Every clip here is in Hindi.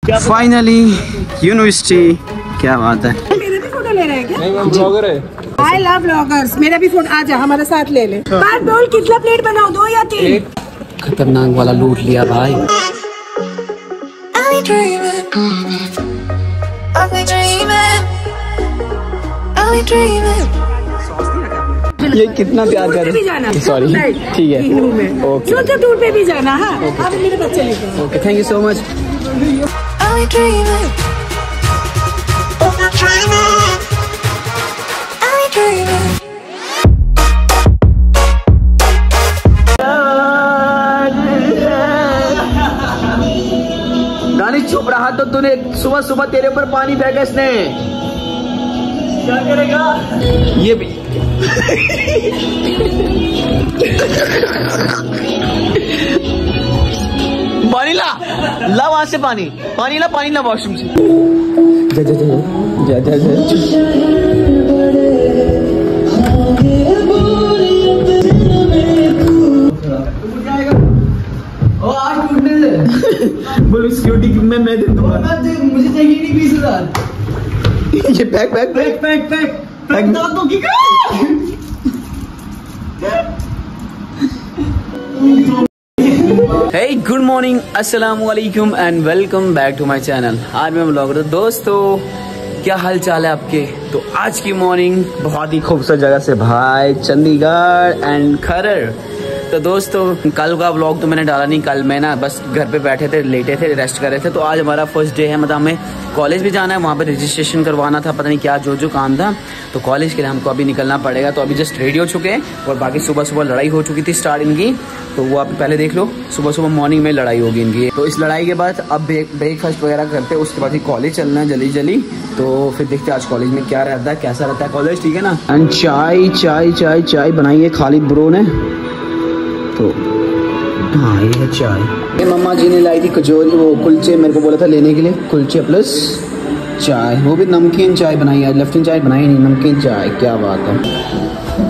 फाइनली यूनिवर्सिटी, क्या बात है। मेरे भी फोटो ले रहे हैं क्या? नहीं मैम ब्लॉगर है। I love bloggers. मेरा भी फोटो, आजा हमारे साथ ले ले। बात बोल, कितना प्लेट बनाओ, 2 या 3? खतरनाक वाला लूट लिया भाई। ये कितना प्यार कर रहे हैं। सॉरी, ठीक है, ओके। टूर पे भी जाना है। अब मेरे बच्चे लेके। Okay, thank you so much. Danish चुप रहा तो तूने सुबह सुबह तेरे ऊपर पानी फेंका इसने। क्या करेगा ये भी? पानी ला वहां से, पानी ला वॉशरूम से। जा बोलो सिक्योरिटी मैं दे दूंगा। मुझे चाहिए नहीं 20,000। ये पैक Hey, गुड मॉर्निंग, अस्सलाम वालेकुम and welcome back to my channel. आज मैं ब्लॉगर। दोस्तों क्या हाल चाल है आपके? तो आज की मॉर्निंग बहुत ही खूबसूरत जगह से भाई, चंडीगढ़ एंड खरड़। तो दोस्तों कल का व्लॉग तो मैंने डाला नहीं। कल मैं ना बस घर पे बैठे थे, लेटे थे, रेस्ट कर रहे थे। तो आज हमारा फर्स्ट डे है, मतलब हमें कॉलेज भी जाना है, वहाँ पे रजिस्ट्रेशन करवाना था, पता नहीं क्या जो काम था। तो कॉलेज के लिए हमको अभी निकलना पड़ेगा। तो अभी जस्ट रेडी हो चुके हैं और बाकी सुबह लड़ाई हो चुकी थी स्टार्ट इनकी, तो वो आप पहले देख लो। सुबह मॉर्निंग में लड़ाई होगी इनकी। तो इस लड़ाई के बाद अब ब्रेकफास्ट वगैरह करते हैं, उसके बाद ही कॉलेज चलना है जल्दी। तो फिर देखते हैं आज कॉलेज में क्या रहता है, कैसा रहता है कॉलेज, ठीक है ना। एंड चाय बनाई है खालिद ब्रो ने। तो हाँ ये है चाय। ये मम्मा जी ने लाई थी कचौरी, वो कुलचे मेरे को बोला था लेने के लिए, कुलचे प्लस चाय, वो भी नमकीन चाय बनाई है। लेफ्टिन चाय बनाई नहीं, नमकीन चाय, क्या बात है।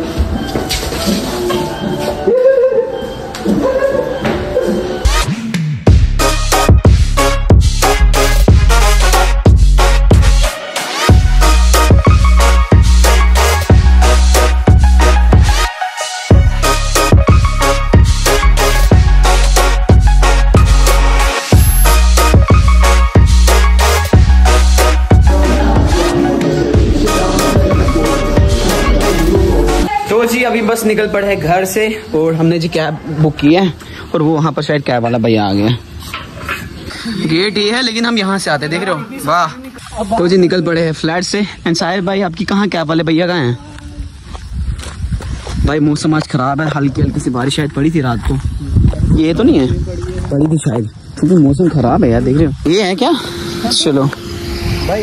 तो जी अभी बस निकल पड़े हैं घर से और हमने जी कैब बुक की है और वो वहाँ पर शायद कैब वाला भैया आ गया। गेट ये है लेकिन हम यहाँ से आते, देख रहे हो, वाह। तो जी निकल पड़े हैं फ्लैट से। एंड साहिर भाई आपकी कहाँ कैब वाले भैया कहाँ हैं? भाई मौसम आज खराब है, हल्की हल्की सी बारिश शायद पड़ी थी रात को। ये तो नहीं है, पड़ी थी शायद, क्योंकि मौसम खराब है यार, देख रहे हो। ये है क्या? चलो भाई।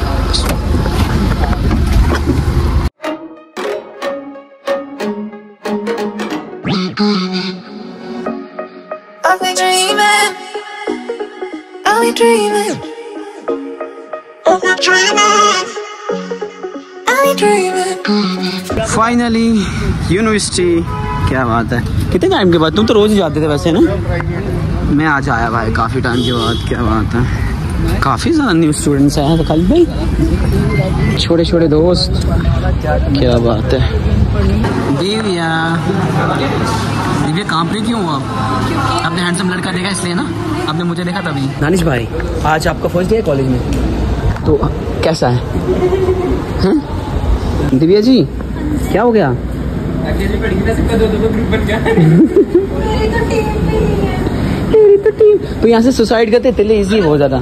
फाइनली यूनिवर्सिटी, क्या बात है। कितने टाइम के बाद? तुम तो रोज ही जाते थे वैसे ना। मैं आज आया भाई काफी टाइम के बाद, क्या बात है। काफी ज्यादा न्यू स्टूडेंट्स आए हैं कल भाई, छोटे दोस्त, क्या बात है। दिव्या कहाँ पे क्यों हो आप? आपने हैंडसम लड़का देखा इसलिए ना, आपने मुझे देखा तभी। दानिश भाई आज आपका फर्स्ट डे है कॉलेज में, तो कैसा है? दिव्या जी क्या हो गया? तो यहाँ से सुसाइड करते तेरे लिए इजी बहुत ज्यादा।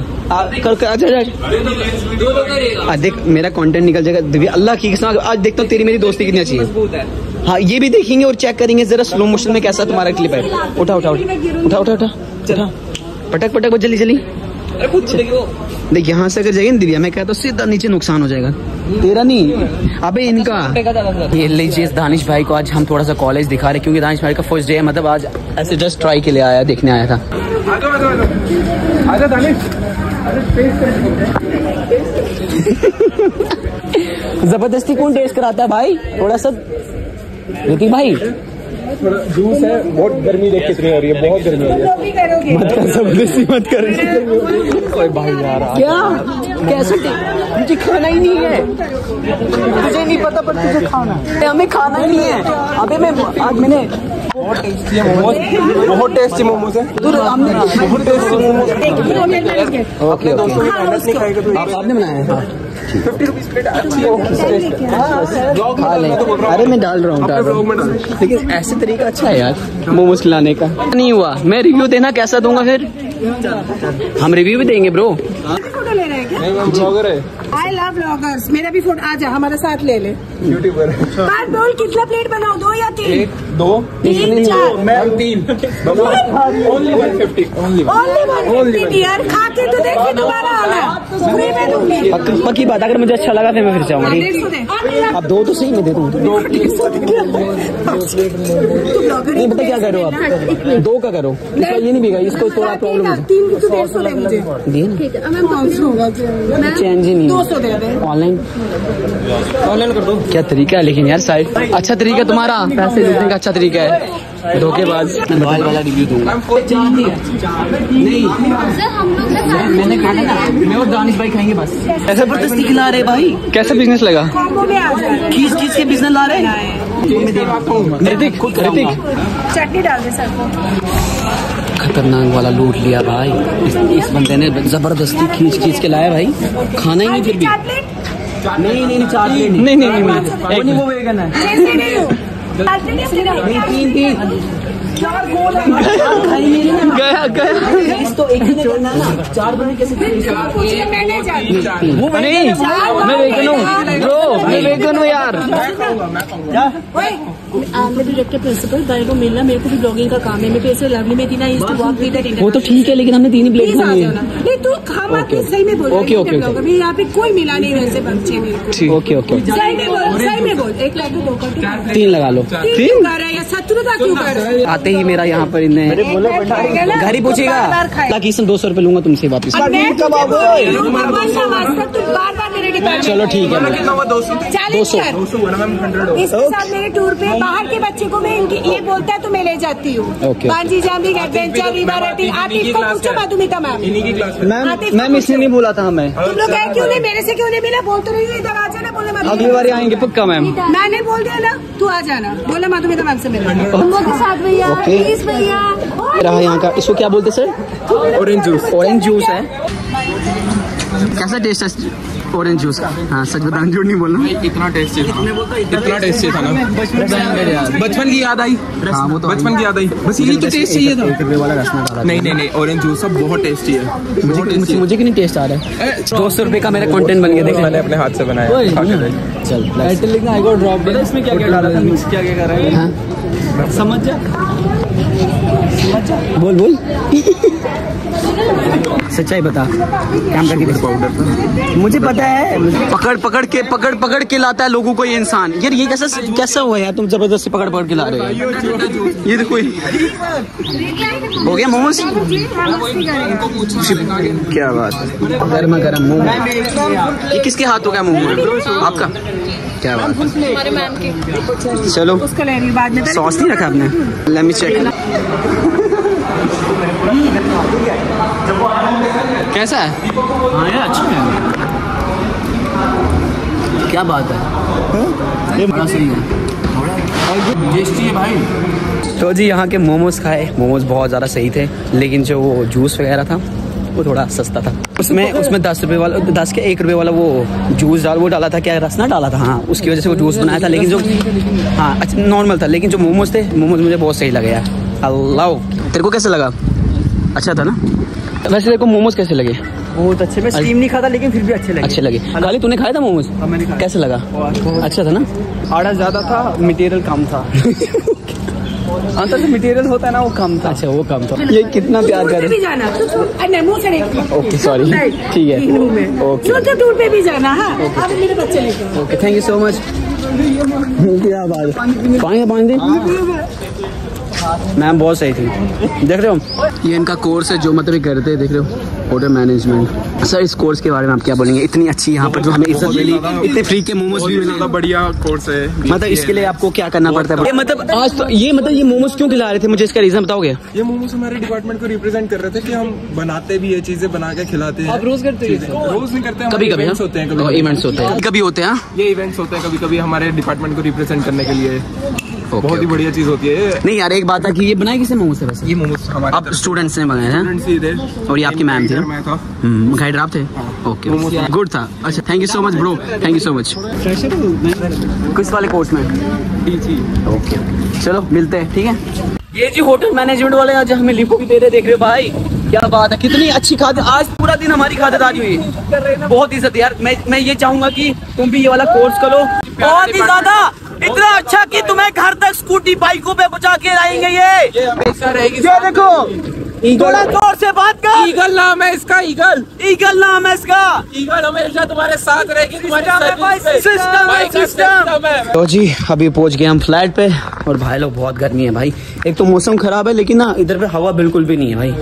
देख मेरा कंटेंट निकल जाएगा दिव्या, अल्लाह की कसम। आज देखता हूँ तेरी मेरी दोस्ती कितनी अच्छी है। हाँ ये भी देखेंगे और चेक करेंगे जरा स्लो मोशन में कैसा तुम्हारा क्लिप है। उठा पटक जल्दी। देख यहाँ से अगर जाएगी दिव्या, मैं कहता हूँ सीधा नीचे नुकसान हो जाएगा तेरा नहीं, अबे इनका। ये लीजिए दानिश भाई को आज हम थोड़ा सा कॉलेज दिखा रहे, क्योंकि दानिश भाई का फर्स्ट डे है, मतलब आज ऐसे जस्ट ट्राई के लिए आया, देखने आया था। जबरदस्ती कौन टेस्ट कराता है भाई? थोड़ा सा ऋतिक भाई थोड़ा जूस है, बहुत गर्मी देख कितनी हो रही है, बहुत गर्मी हो रही है। तो भी करोगे मत कर, जबरदस्ती मत कर। ओए भाई यार क्या कैसे? मुझे खाना ही नहीं है, तुझे नहीं पता पर तुझे खाना है, हमें खाना ही नहीं है। अबे मैं आज मैंने बहुत टेस्टी है मोमोज, बहुत टेस्टी मोमोज है। बहुत टेस्टी मोमोज। ओके ओके, आपने बनाया? 50 रुपीज प्लेट अच्छी है। खा ले। अरे मैं डाल रहा हूँ, लेकिन ऐसे तरीका अच्छा है यार मोमोज खिलाने का। नहीं हुआ, मैं रिव्यू देना कैसा दूंगा फिर? हम रिव्यू भी देंगे ब्रो। फोटो ले रहे हैं क्या? नहीं मैम ब्लॉगर है, आई लव ब्लॉगर्स। मेरा भी फोटो आ जा, हमारे साथ ले ले। यूट्यूबर है। बात बोल, कितना प्लेट बनाओ, 2 या 3? 1 2 3 4 मैम 3 ओनली 150 ओनली ओनली 150 यार। खा के तो देखिए दोबारा आना, फ्री में दूंगी। पक्की बात, अगर मुझे अच्छा लगा फिर मैं फिर से आऊंगा। 150 दे। अब 2 तो सही में दे दूँ। नहीं पता क्या करो आप, 2 का करो, इसका ये नहीं बिका, इसको थोड़ा प्रॉब्लम है। 3 की तो 150 दे मुझे। दिए ना? ठीक है, मैं 500 होगा, चेंज ही नहीं, 200 दे दे। ऑनलाइन कर दो। क्या तरीका है लेकिन यार, साइड अच्छा तरीका तुम्हारा, पैसे लूटने का अच्छा तरीका है। धोखेबाज। मैं बाल वाला रिव्यू दूंगा। नहीं मैंने खाना ना, मैं और दानिश भाई खाएंगे बस। ऐसा जबरदस्ती खिला रहे भाई, कैसा बिजनेस लगा? कॉम्बो में आ जाए। खींच खींच के बिजनेस ला रहे हैं। ऋतिक चटनी डाल दे सर को। खतरनाक वाला लूट लिया भाई इस बंदे ने, जबरदस्ती खींच खींच के लाया भाई। खाना ही नहीं फिर भी। नहीं 4 प्लेट नहीं, वो वेगन है। 3 गया तो एक ही करना ना, 4 बने कैसे? वो नहीं, मैं वेगन हूँ ब्रो, मैं वेगन हूँ यार। मैं डायरेक्टर प्रिंसिपल बाय को मिलना, मेरे को भी ब्लॉगिंग का काम है। मैं पैसे लवली में थी ना, इस वॉक भी था। वो तो ठीक है, लेकिन हमने 3 ही प्लेट खानी है। नहीं तू खा मत, सही में बोल। ओके ओके ओके, यहाँ पे कोई मिला नहीं वैसे बच्चे में। ओके ओके, सही में बोल। 1 लाख 2 का 3 लगा लो। 3 कर रहा है या 70 क्यों कर रहा है? आते ही मेरा यहाँ पर इन्हें घर ही पूछेगा। किसन 200 रुपए लूंगा तुमसे वापस। बार मेरे डिपार्टमेंट। चलो ठीक है, 200 इसके साथ मेरे टूर पे बाहर के बच्चे को मैं इनकी ये बोलता है तो मैं ले जाती हूँ। Bungee jumping adventure river rafting. आप इनको पूछो मधुमिता मैम। मैम इसने नहीं बोला था हमें। तुम लोग गए क्यों नहीं? मेरे से क्यों नहीं मिला? बोल तो रही हूँ, इधर आ जाना। बोले अगली बार आएंगे पक्का मैम। मैंने बोल दिया ना, तू आ जाना। बोला मधुमिता मैम से मिला के साथ भैया, प्लीज भैया। रहा यहाँ का, इसको क्या बोलते sir? Orange juice. Orange juice है। कैसा टेस्ट है ऑरेंज जूस का? हाँ सच बताना, झूठ नहीं बोलना। इतना टेस्टी था, इतना टेस्टी था ना, बचपन की याद आई। हाँ वो तो बचपन की याद आई, बस यही तो टेस्ट चाहिए था। 1 रुपए वाला रसना डाला। नहीं ऑरेंज जूस सब बहुत टेस्टी है। मुझे क्यों नहीं टेस्ट आ रहा है? 200 रुपए का मेरा कंटेंट बन गया। देख मैंने अपने हाथ से बनाया। चल टाइटल लिखना, आई गॉट ड्रॉप। इसमें क्या क्या डाला था, मिक्स क्या क्या कर रहा है? समझ जा, बोल सच्चाई बता। काम करके पाउडर मुझे पता है। पकड़ के लाता है लोगों को ये इंसान। यार ये कैसा हुआ यार, तुम जबरदस्ती पकड़ के ला रहे हो। ये देखो हो गया मोमोज। क्या बात है, गर्मा गर्म मोमो। ये किसके हाथ हो गया मोमो? आपका? क्या बात है, हमारे मैम के। चलो उसको ले रही बाद में। सॉस नहीं रखा आपने? Let me check. कैसा है? हाँ यार अच्छा है। क्या बात है, बड़ा सही है, टेस्टी है भाई। तो जी यहाँ के मोमोज खाए, मोमोज बहुत ज़्यादा सही थे, लेकिन जो वो जूस वगैरह था वो थोड़ा सस्ता था। उसमें 10 रुपए वाला, 10 के 1 रुपए वाला वो जूस वो डाला था, क्या रसना डाला था। हाँ उसकी वजह से वो जूस बनाया था, लेकिन जो हाँ अच्छा नॉर्मल था। लेकिन जो मोमोज थे, मोमोज मुझे बहुत सही लगे यार। अल्लाह, तेरे को कैसे लगा? अच्छा था ना? वैसे तेरे को मोमोज कैसे लगे? बहुत अच्छे। मैं स्टीम नहीं खाता, लेकिन फिर भी अच्छे लगे। खाली तूने खाया था मोमोज? मैंने खाया। कैसे लगा? अच्छा था ना? आटा ज्यादा था, मटेरियल कम था। अंदर से मटेरियल होता है ना, वो कम था। अच्छा वो कम था। ये कितना प्यार कर भी जाना। ओके सॉरी, ठीक है ओके। टूर पे भी जाना। हाँ अब मेरे बच्चे लेके। Okay thank you so much. क्या बात है, पानी दे। मैम बहुत सही थी। देख रहे हो ये इनका कोर्स है जो मतलब ये करते हैं, देख रहे हो होटल मैनेजमेंट। सर इस कोर्स के बारे में आप क्या बोलेंगे? इतनी अच्छी यहाँ पर जो हमें इज्जत मिली, इतने फ्री के मोमोज भी मिले, बढ़िया कोर्स है। मतलब इसके लिए आपको क्या करना पड़ता है? मतलब आज तो ये मतलब ये मोमोज क्यों खिला रहे थे, मुझे इसका रीजन बताओगे? ये मोमोज हमारे डिपार्टमेंट को रिप्रेजेंट कर रहे थे कि हम बनाते भी ये चीजें बना के खिलाते हैं। आप रोज करते हैं? रोज नहीं करते, कभी कभी इवेंट्स होते हैं, कभी इवेंट्स होते हैं, कभी होते हैं। ये इवेंट्स होते हैं कभी कभी हमारे डिपार्टमेंट को रिप्रेजेंट करने के लिए। बहुत ही बढ़िया चीज होती है। नहीं यार एक बात है कि ये बनाए किसे मोमोज से? वैसे ये मोमोज हमारे आप स्टूडेंट्स ने बनाए हैं और ये आपकी मैम थी? मैं था, गाइड आप थे? ओके गुड था। अच्छा thank you so much bro, thank you so much. किस वाले कोर्स में? ओके चलो मिलते हैं, ठीक है। ये जी होटल मैनेजमेंट वाले आज हमें लिपो भी दे रहे, देख रहे हो भाई क्या बात है, कितनी अच्छी खाद। आज पूरा दिन हमारी खातिरदारी हुई, बहुत इज्जत यार। मैं ये चाहूंगा कि तुम भी ये वाला कोर्स करो, बहुत ही ज्यादा, इतना अच्छा कि तुम्हें घर तक स्कूटी बाइकों पे पहुंचा के लाएंगे। ये हमेशा रहेगी। ये देखो थोड़ा जोर से बात कर। ईगल नाम है इसका, ईगल ईगल नाम है इसका। ईगल हमेशा तुम्हारे साथ रहेगी, सिस्टम है। तो जी अभी पहुंच गए हम फ्लैट पे और भाई लोग बहुत गर्मी है भाई। एक तो मौसम खराब है लेकिन ना इधर पे हवा बिल्कुल भी नहीं है भाई।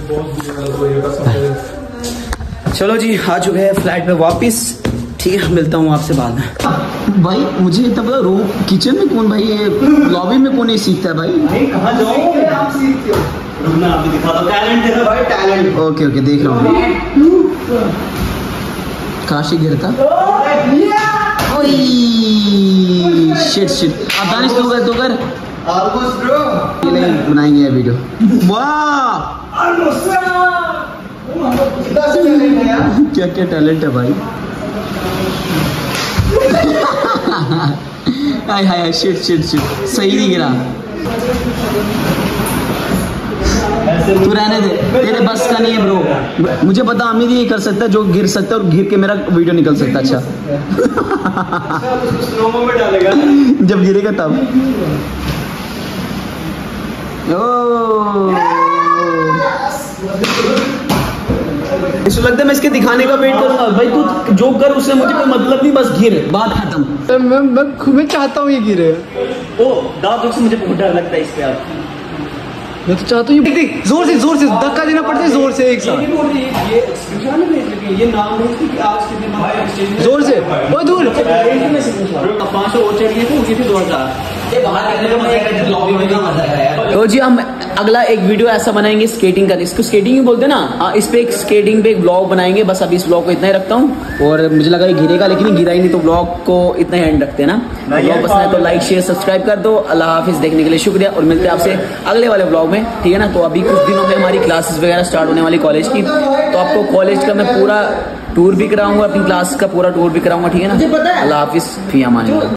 चलो जी आ चुके हैं फ्लैट पे वापिस, ठीक है मिलता हूँ आपसे बाद में। भाई मुझे तब रूम किचन में कौन भाई, ये लॉबी में कौन नहीं सीखता है भाई? कहाँ जाओगे आप सीखते हो? रुकना आप दिखा दो, टैलेंट है भाई, टैलेंट। ओके ओके देख रहा हूँ। काशी गिरता शिट शिट। आप दानिश तो कर बनाएंगे ये वीडियो। वाह क्या क्या टैलेंट है भाई। हाय हाय शिट शिट शिट, सही नहीं गिरा। तू रहने दे, तेरे बस का नहीं है ब्रो। मुझे पता अमीर ही कर सकता है जो गिर सकता है और गिर के मेरा वीडियो निकल सकता है। अच्छा जब गिरेगा तब। इसको लगता है मैं इसके दिखाने का वेट करूंगा। भाई तू जो कर उससे मुझे कोई मतलब नहीं, बस गिर, बात खत्म। मैं चाहता हूँ ये गिरे। ओ दांत से मुझे बहुत डर लगता है इस पे यार। मैं तो चाहता हूँ जोर से धक्का देना पड़ता है, जोर से एक साथ। ये नाम है जोर से बहुत दूर 500 और चढ़िए तो उसी से 2000। तो जी हम अगला एक वीडियो ऐसा बनाएंगे स्केटिंग का, इसको स्केटिंग ही बोलते हैं ना। इस पे एक स्केटिंग पे एक ब्लॉग बनाएंगे। बस अभी इस ब्लॉग को इतना ही रखता हूँ और मुझे लगा ये गिरेगा लेकिन गिरा ही नहीं, तो ब्लॉग को इतना ही एंड रखते हैं ना। ब्लॉग पसंद है तो लाइक शेयर सब्सक्राइब कर दो। अल्लाह हाफिज, देखने के लिए शुक्रिया और मिलते हैं आपसे अगले वाले ब्लॉग में, ठीक है ना। तो अभी कुछ दिनों में हमारी क्लासेस वगैरह स्टार्ट होने वाली कॉलेज की, तो आपको कॉलेज का मैं पूरा टूर भी कराऊंगा, अपनी क्लास का पूरा टूर भी कराऊंगा, ठीक है ना। अल्लाह हाफिज, फी अमान।